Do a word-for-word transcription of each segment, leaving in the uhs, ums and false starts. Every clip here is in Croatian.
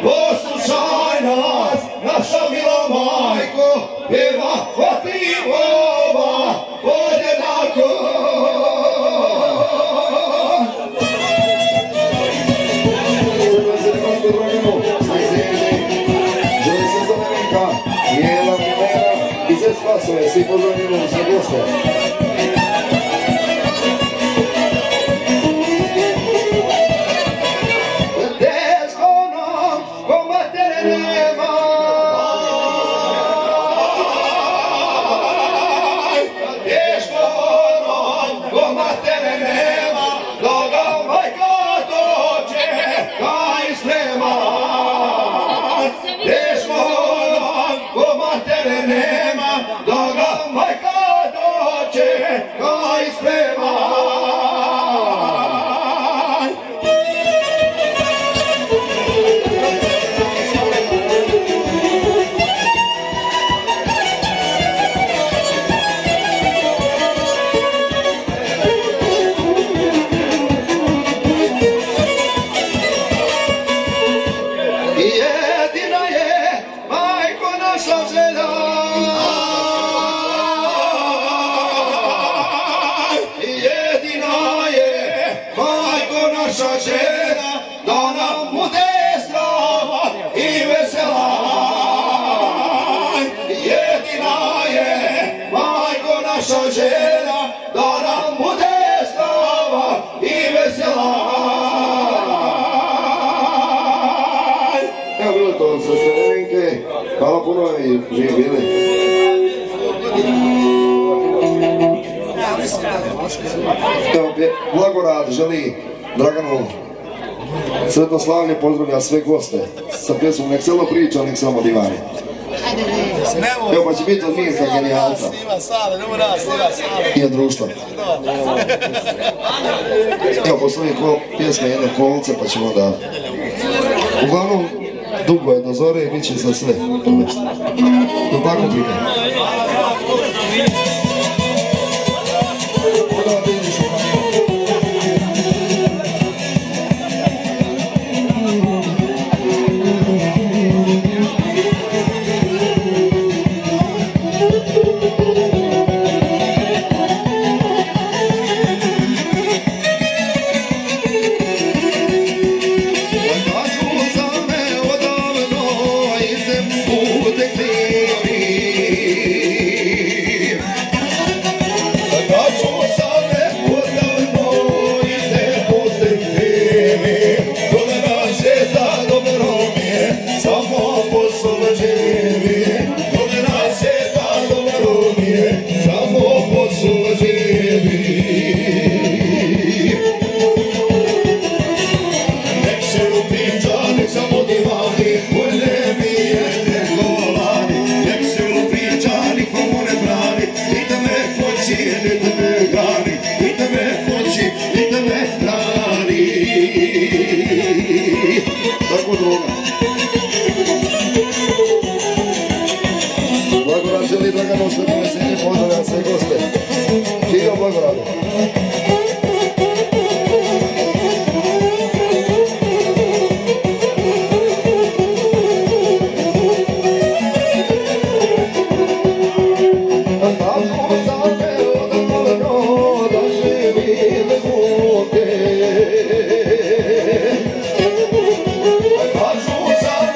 poslušaj nas, naša mila majko, pjeva Fatimova podjednako. Mijela Milera iz Espasove, svi pozdravljamo sve goste. Teško nam, ko matere nema, teško nam, ko matere nema, da ga majka dođe, kaj sprema. Teško ko matere nema, da ga majka dođe, kaj sprema. Jedina je majko naša želja, jedina je majko naša želja, da nam bude zdrava i vesela. Jedina je majko naša želja, da nam bude zdrava i vesela. Evo bilo to sa Sredenke, hvala puno i živi bili. Evo, Blagorad želi Draganu sretnoslavlje pozdravlja sve goste sa pjesmom Nek selo priča, nek samo divani. Evo pa će biti od Mirka genijalca i od društva. Evo poslovi pjesme jedne kolce pa ćemo da... Uglavnom, dugo je do zore i bit će za sve to nešto. Do tako prikaj. Blagorad želi Draganu sve veselje, pozdravlja sve goste. Živio Blagoradu. Kažu za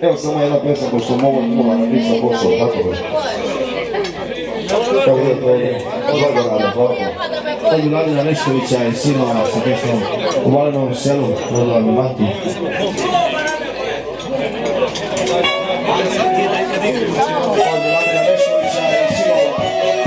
Evo samo jedna pesma koju što mogu mogu napisati posao, tako da. Evo je to ovdje, od Vagorada, hvala. Od Vladina Neškovića i sinova sa pesmom u Valenovom selu, rodila mi mati. Od Vladina Neškovića i sinova.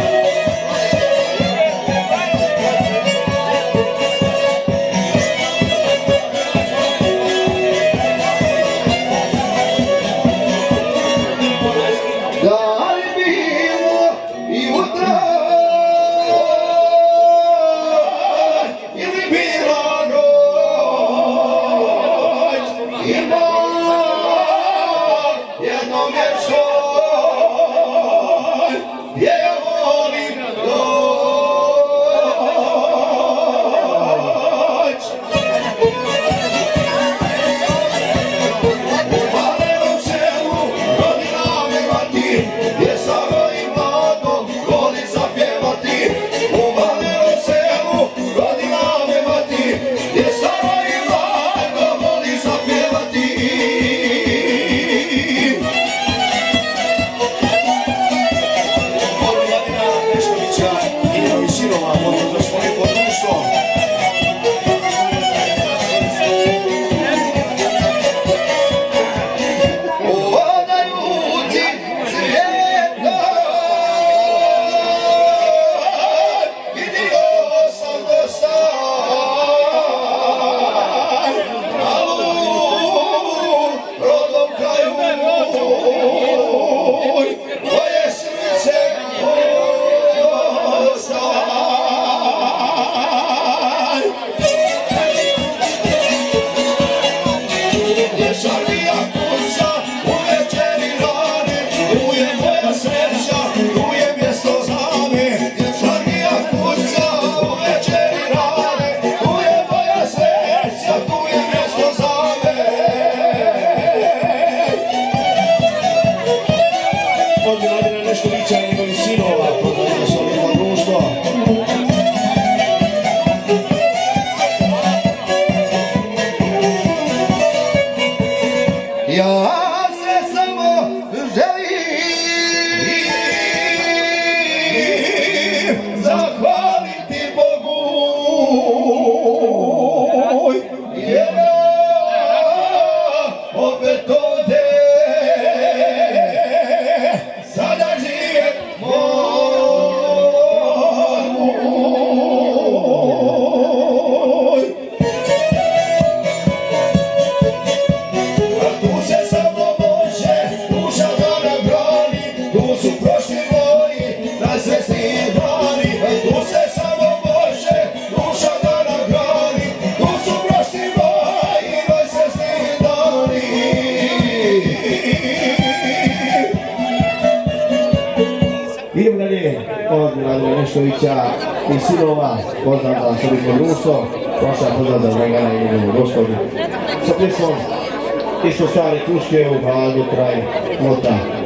Idemo dalje od Vladina Neškovića i sinova, pozdrav za Srpsko društvo, vaša pozdrav za Dragana i njegovu gospodu. Sa pjesmom isto stare Tuške u Hradu kraj Mota.